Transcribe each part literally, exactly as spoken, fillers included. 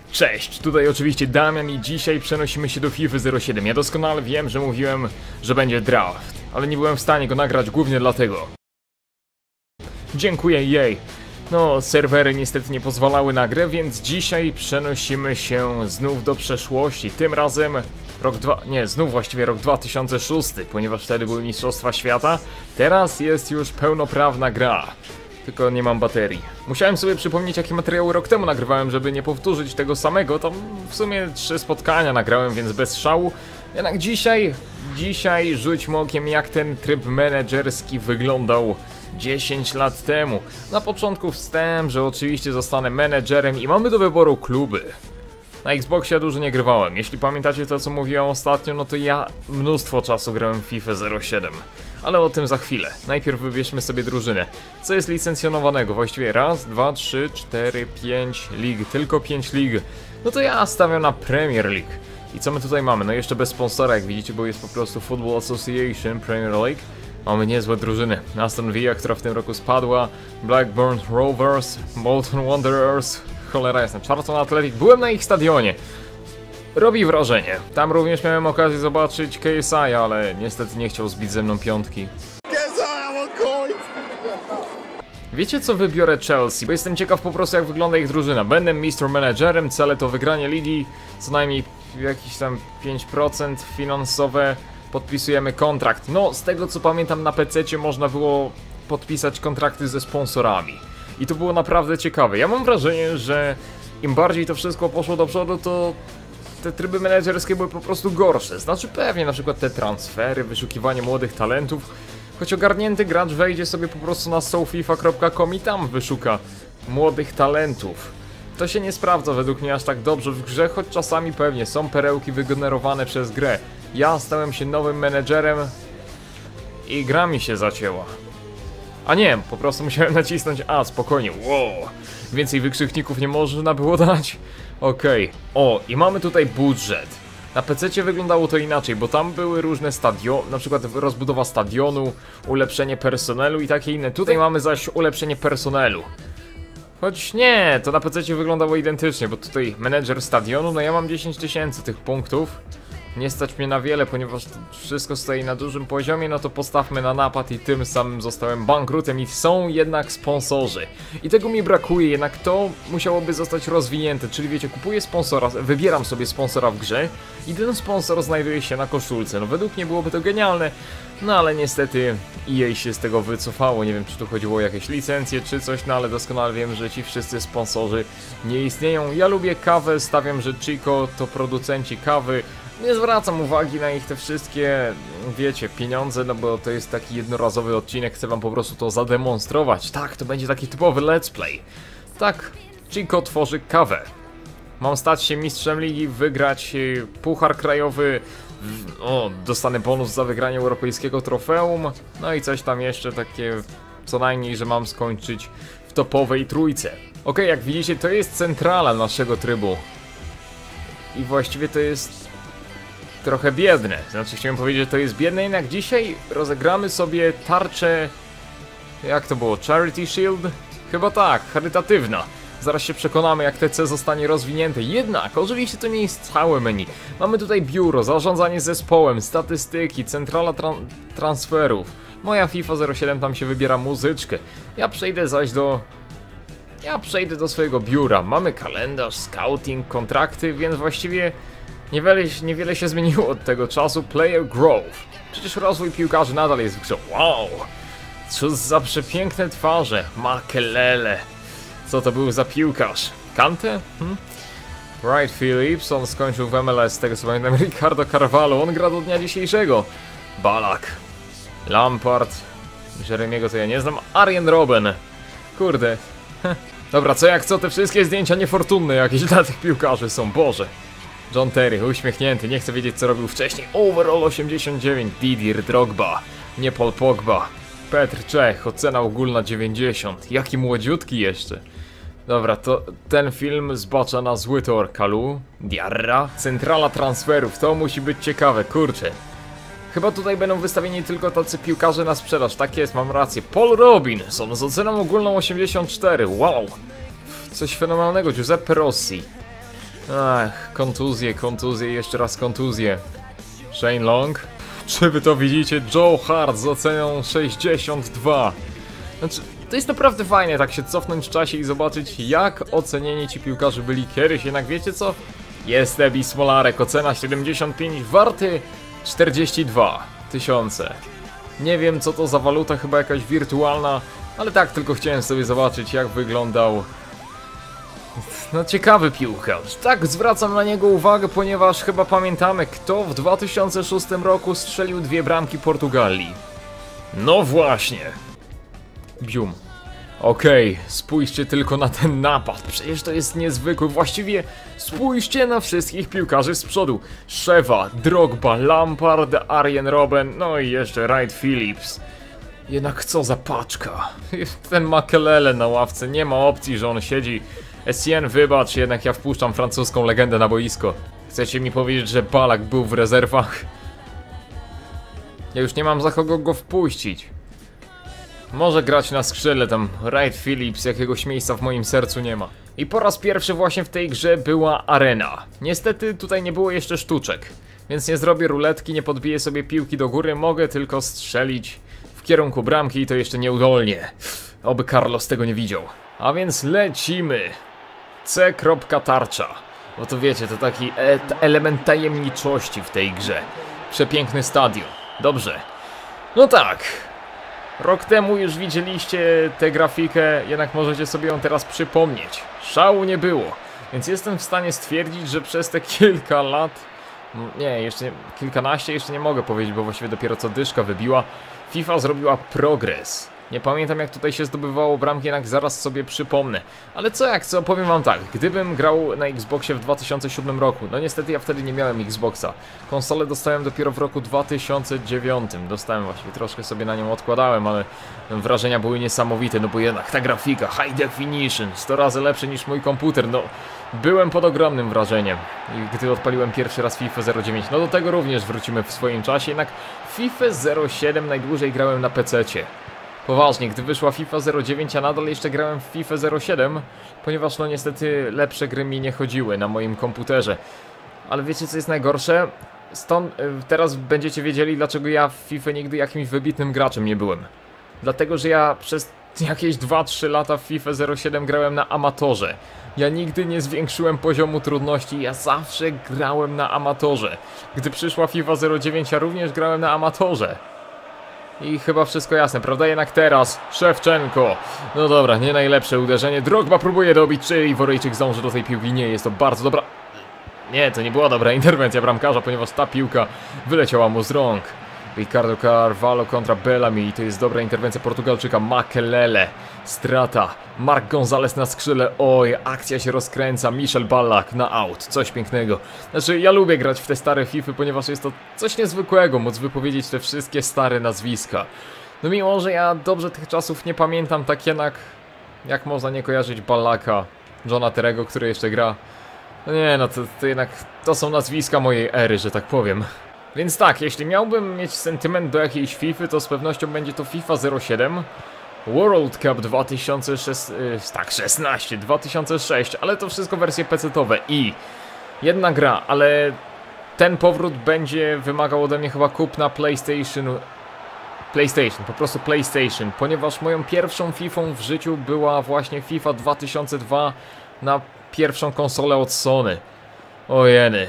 Cześć, tutaj oczywiście Damian i dzisiaj przenosimy się do FIFA zero siedem. Ja doskonale wiem, że mówiłem, że będzie draft, ale nie byłem w stanie go nagrać głównie dlatego. Dziękuję jej. No, serwery niestety nie pozwalały na grę, więc dzisiaj przenosimy się znów do przeszłości. Tym razem rok dwa... nie, znów właściwie rok dwa tysiące szósty, ponieważ wtedy były Mistrzostwa Świata. Teraz jest już pełnoprawna gra. Tylko nie mam baterii. Musiałem sobie przypomnieć, jakie materiały rok temu nagrywałem, żeby nie powtórzyć tego samego. Tam w sumie trzy spotkania nagrałem, więc bez szału. Jednak dzisiaj, dzisiaj rzućmy okiem, jak ten tryb menedżerski wyglądał dziesięć lat temu. Na początku wstęp, że oczywiście zostanę menedżerem i mamy do wyboru kluby. Na Xboxie dużo nie grywałem. Jeśli pamiętacie to, co mówiłem ostatnio, no to ja mnóstwo czasu grałem w FIFA zero siedem. Ale o tym za chwilę. Najpierw wybierzmy sobie drużynę. Co jest licencjonowanego? Właściwie raz, dwa, trzy, cztery, pięć lig. Tylko pięć lig. No to ja stawiam na Premier League. I co my tutaj mamy? No jeszcze bez sponsora, jak widzicie, bo jest po prostu Football Association Premier League. Mamy niezłe drużyny. Aston Villa, która w tym roku spadła. Blackburn Rovers, Bolton Wanderers. Cholera jasna, Charlton Athletic. Byłem na ich stadionie. Robi wrażenie. Tam również miałem okazję zobaczyć K S I, ale niestety nie chciał zbić ze mną piątki. Wiecie co, wybiorę Chelsea, bo jestem ciekaw po prostu, jak wygląda ich drużyna. Będę mister Managerem, cele to wygranie ligi, co najmniej jakieś tam pięć procent finansowe. Podpisujemy kontrakt. No, z tego co pamiętam, na pececie można było podpisać kontrakty ze sponsorami. I to było naprawdę ciekawe. Ja mam wrażenie, że im bardziej to wszystko poszło do przodu, to te tryby menedżerskie były po prostu gorsze. Znaczy pewnie na przykład te transfery, wyszukiwanie młodych talentów. Choć ogarnięty gracz wejdzie sobie po prostu na sofifa kropka com i tam wyszuka młodych talentów. To się nie sprawdza według mnie aż tak dobrze w grze, choć czasami pewnie są perełki wygenerowane przez grę. Ja stałem się nowym menedżerem i gra mi się zacięła. A nie, po prostu musiałem nacisnąć A, spokojnie, wow. Więcej wykrzykników nie można było dać? Okej, okay. O, i mamy tutaj budżet. Na pececie wyglądało to inaczej, bo tam były różne stadiony, na przykład rozbudowa stadionu, ulepszenie personelu i takie inne. Tutaj mamy zaś ulepszenie personelu. Choć nie, to na pececie wyglądało identycznie, bo tutaj menedżer stadionu, no ja mam dziesięć tysięcy tych punktów. Nie stać mnie na wiele, ponieważ to wszystko stoi na dużym poziomie, no to postawmy na napad i tym samym zostałem bankrutem i są jednak sponsorzy. I tego mi brakuje, jednak to musiałoby zostać rozwinięte, czyli wiecie, kupuję sponsora, wybieram sobie sponsora w grze i ten sponsor znajduje się na koszulce. No według mnie byłoby to genialne, no ale niestety E A się z tego wycofało, nie wiem czy tu chodziło o jakieś licencje czy coś, no ale doskonale wiem, że ci wszyscy sponsorzy nie istnieją. Ja lubię kawę, stawiam, że Chico to producenci kawy. Nie zwracam uwagi na ich te wszystkie, wiecie, pieniądze, no bo to jest taki jednorazowy odcinek, chcę wam po prostu to zademonstrować. Tak, to będzie taki typowy let's play. Tak, Chico tworzy kawę. Mam stać się mistrzem ligi, wygrać puchar krajowy, o, dostanę bonus za wygranie europejskiego trofeum, no i coś tam jeszcze takie, co najmniej, że mam skończyć w topowej trójce. Ok, jak widzicie, to jest centrala naszego trybu. I właściwie to jest trochę biedne, znaczy chciałem powiedzieć, że to jest biedne, jednak dzisiaj rozegramy sobie tarczę, jak to było, Charity Shield? Chyba tak, charytatywna. Zaraz się przekonamy, jak T C zostanie rozwinięte, jednak oczywiście to nie jest całe menu. Mamy tutaj biuro, zarządzanie zespołem, statystyki, centrala tra transferów. Moja FIFA zero siedem tam się wybiera muzyczkę. Ja przejdę zaś do... Ja przejdę do swojego biura. Mamy kalendarz, scouting, kontrakty, więc właściwie Niewiele, niewiele się zmieniło od tego czasu. Player growth. Przecież rozwój piłkarzy nadal jest w grze. Wow! Co za przepiękne twarze. Makelele. Co to był za piłkarz? Kante? Hmm? Wright Phillips, on skończył w M L S, z tego co pamiętam. Ricardo Carvalho, on gra do dnia dzisiejszego. Balak. Lampard. Jeremiego to ja nie znam. Arjen Robben. Kurde. Dobra, co jak co, te wszystkie zdjęcia niefortunne jakieś dla tych piłkarzy są, Boże. John Terry, uśmiechnięty, nie chcę wiedzieć co robił wcześniej. Overall osiemdziesiąt dziewięć, Didier Drogba, nie Paul Pogba, Petr Czech, ocena ogólna dziewięćdziesiąt, jaki młodziutki jeszcze. Dobra, to ten film zbacza na zły tor. Kalu, Diarra, centrala transferów, to musi być ciekawe, kurczę. Chyba tutaj będą wystawieni tylko tacy piłkarze na sprzedaż, tak jest, mam rację. Paul Robinson z oceną ogólną osiemdziesiąt cztery, wow. Coś fenomenalnego, Giuseppe Rossi. Ach, kontuzje, kontuzje, jeszcze raz kontuzje. Shane Long? Czy wy to widzicie? Joe Hart z oceną sześćdziesiąt dwa. Znaczy, to jest naprawdę fajne tak się cofnąć w czasie i zobaczyć, jak ocenieni ci piłkarze byli kiedyś. Jednak wiecie co? Jest Ebi Smolarek, ocena siedemdziesiąt pięć, warty czterdzieści dwa tysiące. Nie wiem co to za waluta, chyba jakaś wirtualna, ale tak tylko chciałem sobie zobaczyć, jak wyglądał. No ciekawy piłkarz. Tak, zwracam na niego uwagę, ponieważ chyba pamiętamy, kto w dwa tysiące szóstym roku strzelił dwie bramki Portugalii. No właśnie. Bium. Okej, okay, spójrzcie tylko na ten napad, przecież to jest niezwykły. Właściwie spójrzcie na wszystkich piłkarzy z przodu. Shewa, Drogba, Lampard, Arjen Robben, no i jeszcze Wright Phillips. Jednak co za paczka. Ten Makelele na ławce, nie ma opcji, że on siedzi. Essien, wybacz, jednak ja wpuszczam francuską legendę na boisko. Chcecie mi powiedzieć, że Balak był w rezerwach? Ja już nie mam za kogo go wpuścić. Może grać na skrzydle, tam Wright Phillips, jakiegoś miejsca w moim sercu nie ma. I po raz pierwszy właśnie w tej grze była arena. Niestety tutaj nie było jeszcze sztuczek, więc nie zrobię ruletki, nie podbiję sobie piłki do góry, mogę tylko strzelić w kierunku bramki i to jeszcze nieudolnie. Oby Carlos tego nie widział. A więc lecimy. C. Tarcza. Bo to wiecie, to taki e element tajemniczości w tej grze. Przepiękny stadion. Dobrze. No tak. Rok temu już widzieliście tę grafikę, jednak możecie sobie ją teraz przypomnieć. Szału nie było, więc jestem w stanie stwierdzić, że przez te kilka lat... Nie, jeszcze nie, kilkanaście jeszcze nie mogę powiedzieć, bo właściwie dopiero co dyszka wybiła. FIFA zrobiła progres. Nie pamiętam jak tutaj się zdobywało bramki, jednak zaraz sobie przypomnę. Ale co jak co, powiem wam tak, gdybym grał na Xboxie w dwa tysiące siódmym roku, no niestety ja wtedy nie miałem Xboxa. Konsolę dostałem dopiero w roku dwa tysiące dziewiątym, dostałem właśnie, troszkę sobie na nią odkładałem, ale wrażenia były niesamowite, no bo jednak ta grafika, high definition, sto razy lepsze niż mój komputer, no byłem pod ogromnym wrażeniem. I gdy odpaliłem pierwszy raz FIFA zero dziewięć, no do tego również wrócimy w swoim czasie, jednak FIFA zero siedem najdłużej grałem na pececie. Poważnie, gdy wyszła FIFA zero dziewięć, a nadal jeszcze grałem w FIFA zero siedem, ponieważ no niestety lepsze gry mi nie chodziły na moim komputerze. Ale wiecie co jest najgorsze? Stąd y, teraz będziecie wiedzieli, dlaczego ja w FIFA nigdy jakimś wybitnym graczem nie byłem. Dlatego, że ja przez jakieś dwa trzy lata w FIFA zero siedem grałem na amatorze. Ja nigdy nie zwiększyłem poziomu trudności, ja zawsze grałem na amatorze. Gdy przyszła FIFA zero dziewięć, ja również grałem na amatorze. I chyba wszystko jasne, prawda? Jednak teraz Szewczenko. No dobra, nie najlepsze uderzenie. Drogba próbuje dobić, czy Iworyjczyk zdąży do tej piłki? Nie, jest to bardzo dobra... Nie, to nie była dobra interwencja bramkarza, ponieważ ta piłka wyleciała mu z rąk. Ricardo Carvalho kontra Bellamy i to jest dobra interwencja Portugalczyka. Makelele, strata. Mark Gonzalez na skrzydle. Oj, akcja się rozkręca. Michel Ballack na out, coś pięknego. Znaczy ja lubię grać w te stare FIFA, ponieważ jest to coś niezwykłego, móc wypowiedzieć te wszystkie stare nazwiska. No mimo, że ja dobrze tych czasów nie pamiętam, tak jednak jak można nie kojarzyć Ballacka, Johna Terego, który jeszcze gra. No nie, no to, to jednak to są nazwiska mojej ery, że tak powiem. Więc tak, jeśli miałbym mieć sentyment do jakiejś FIFA, to z pewnością będzie to FIFA zero siedem, World Cup dwa tysiące szesnaście, dwa tysiące sześć, ale to wszystko wersje pecetowe i jedna gra, ale ten powrót będzie wymagał ode mnie chyba kupna PlayStation, PlayStation, po prostu PlayStation, ponieważ moją pierwszą FIFą w życiu była właśnie FIFA dwa tysiące dwa na pierwszą konsolę od Sony. Ojeny.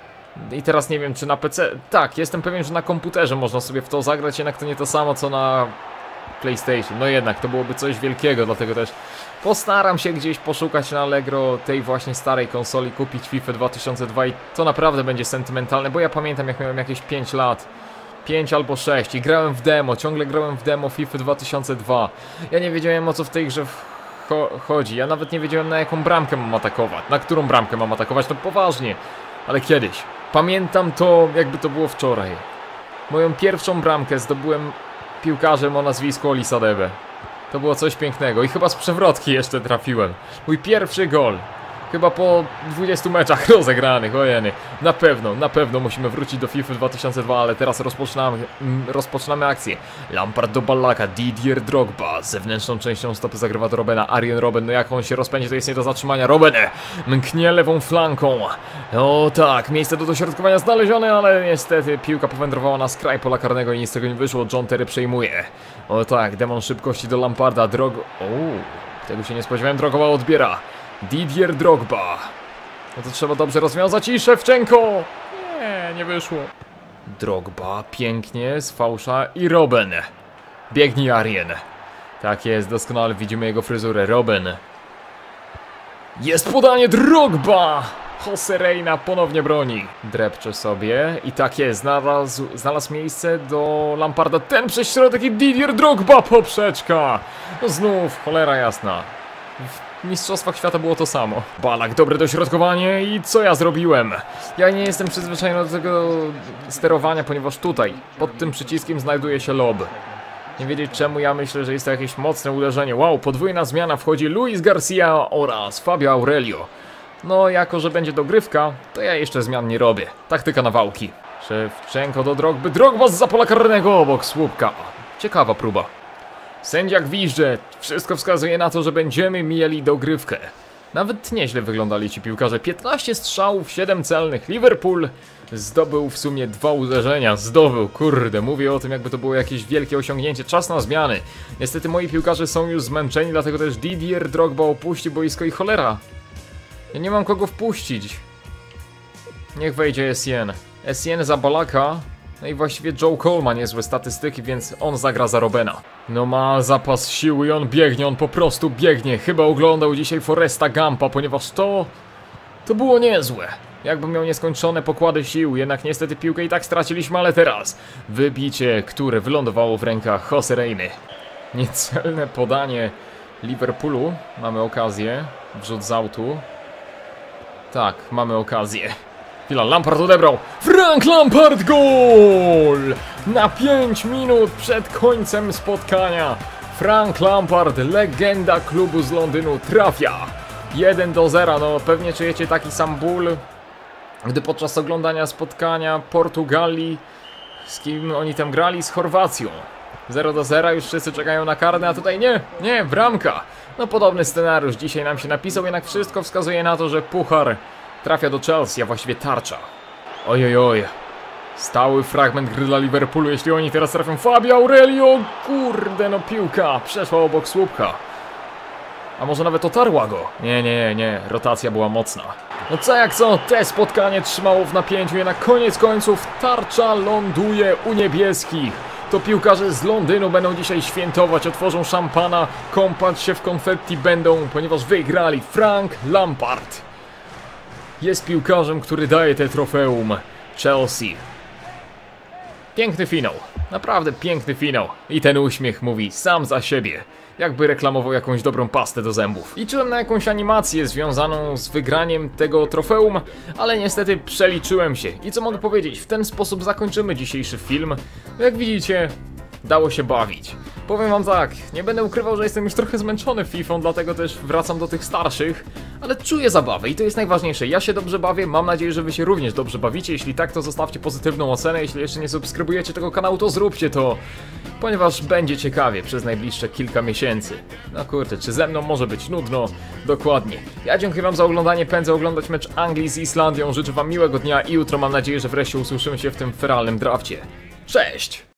I teraz nie wiem czy na P C... Tak, jestem pewien, że na komputerze można sobie w to zagrać, jednak to nie to samo co na PlayStation. No jednak, to byłoby coś wielkiego, dlatego też postaram się gdzieś poszukać na Allegro tej właśnie starej konsoli, kupić FIFA dwa tysiące dwa i to naprawdę będzie sentymentalne, bo ja pamiętam jak miałem jakieś pięć lat. pięć albo sześć i grałem w demo, ciągle grałem w demo FIFA dwa tysiące dwa. Ja nie wiedziałem o co w tej grze cho chodzi, ja nawet nie wiedziałem na jaką bramkę mam atakować, na którą bramkę mam atakować, no poważnie. Ale kiedyś. Pamiętam to, jakby to było wczoraj. Moją pierwszą bramkę zdobyłem piłkarzem o nazwisku Olisadebe. To było coś pięknego i chyba z przewrotki jeszcze trafiłem. Mój pierwszy gol. Chyba po dwudziestu meczach rozegranych, ojeny. Na pewno, na pewno musimy wrócić do FIFA dwa tysiące dwa, ale teraz rozpoczynamy, mm, rozpoczynamy akcję. Lampard do Ballaka, Didier Drogba. Z zewnętrzną częścią stopy zagrywa do Robena. Arjen Robben, no jak on się rozpędzi, to jest nie do zatrzymania. Robben mknie lewą flanką. O tak, miejsce do dośrodkowania znalezione, ale niestety piłka powędrowała na skraj pola karnego i nic z tego nie wyszło. John Terry przejmuje. O tak, demon szybkości do Lamparda. Drog... O, tego się nie spodziewałem. Drogba odbiera. Didier Drogba. No to trzeba dobrze rozwiązać i Szewczenko. Nie, nie wyszło. Drogba, pięknie, z fałsza i Robben. Biegnij Arjen. Tak jest, doskonale widzimy jego fryzurę. Robben. Jest podanie, Drogba. Jose Reina ponownie broni. Drepcze sobie i tak jest, znalazł, znalazł miejsce do Lamparda. Ten przez środek i Didier Drogba, poprzeczka. No znów, cholera jasna. W Mistrzostwach Świata było to samo. Balak, dobre dośrodkowanie i co ja zrobiłem? Ja nie jestem przyzwyczajony do tego sterowania, ponieważ tutaj, pod tym przyciskiem znajduje się lob. Nie wiedzieć czemu, ja myślę, że jest to jakieś mocne uderzenie. Wow, podwójna zmiana, wchodzi Luis Garcia oraz Fabio Aurelio. No, jako że będzie dogrywka, to ja jeszcze zmian nie robię. Taktyka nawałki. Szewczenko do Drogby, Drogba zza pola karnego obok słupka. Ciekawa próba. Sędzia gwizdże, wszystko wskazuje na to, że będziemy mieli dogrywkę. Nawet nieźle wyglądali ci piłkarze, piętnaście strzałów, siedem celnych. Liverpool zdobył w sumie dwa uderzenia, zdobył, kurde, mówię o tym jakby to było jakieś wielkie osiągnięcie, czas na zmiany. Niestety moi piłkarze są już zmęczeni, dlatego też Didier Drogba opuści boisko i cholera. Ja nie mam kogo wpuścić. Niech wejdzie Essien. Essien za Ballaka. No i właściwie Joe Cole ma niezłe statystyki, więc on zagra za Robbena. No ma zapas siły i on biegnie, on po prostu biegnie. Chyba oglądał dzisiaj Foresta Gampa, ponieważ to... To było niezłe. Jakby miał nieskończone pokłady sił, jednak niestety piłkę i tak straciliśmy, ale teraz wybicie, które wylądowało w rękach Jose Reiny. Niecelne podanie Liverpoolu. Mamy okazję. Wrzut z autu. Tak, mamy okazję. Chwila, Lampard odebrał. Frank Lampard, gol! Na pięć minut przed końcem spotkania. Frank Lampard, legenda klubu z Londynu, trafia. jeden do zera, no pewnie czujecie taki sam ból, gdy podczas oglądania spotkania Portugalii, z kim oni tam grali, z Chorwacją. zero do zera, już wszyscy czekają na karne, a tutaj nie, nie, bramka. No podobny scenariusz dzisiaj nam się napisał, jednak wszystko wskazuje na to, że puchar trafia do Chelsea, a właściwie tarcza. Ojojoj. Oj. Stały fragment gry dla Liverpoolu, jeśli oni teraz trafią. Fabio Aurelio, kurde no piłka przeszła obok słupka. A może nawet otarła go? Nie, nie, nie, rotacja była mocna. No co jak co, te spotkanie trzymało w napięciu, jednak koniec końców tarcza ląduje u niebieskich. To piłkarze z Londynu będą dzisiaj świętować, otworzą szampana, kąpać się w konfetti będą, ponieważ wygrali. Frank Lampard jest piłkarzem, który daje te trofeum Chelsea. Piękny finał, naprawdę piękny finał. I ten uśmiech mówi sam za siebie, jakby reklamował jakąś dobrą pastę do zębów. Liczyłem na jakąś animację związaną z wygraniem tego trofeum, ale niestety przeliczyłem się. I co mogę powiedzieć, w ten sposób zakończymy dzisiejszy film. Jak widzicie, dało się bawić. Powiem wam tak, nie będę ukrywał, że jestem już trochę zmęczony Fifą, dlatego też wracam do tych starszych, ale czuję zabawę i to jest najważniejsze. Ja się dobrze bawię, mam nadzieję, że wy się również dobrze bawicie. Jeśli tak, to zostawcie pozytywną ocenę. Jeśli jeszcze nie subskrybujecie tego kanału, to zróbcie to, ponieważ będzie ciekawie przez najbliższe kilka miesięcy. No kurczę, czy ze mną może być nudno? Dokładnie. Ja dziękuję wam za oglądanie, pędzę oglądać mecz Anglii z Islandią. Życzę wam miłego dnia i jutro mam nadzieję, że wreszcie usłyszymy się w tym feralnym drafcie. Cześć!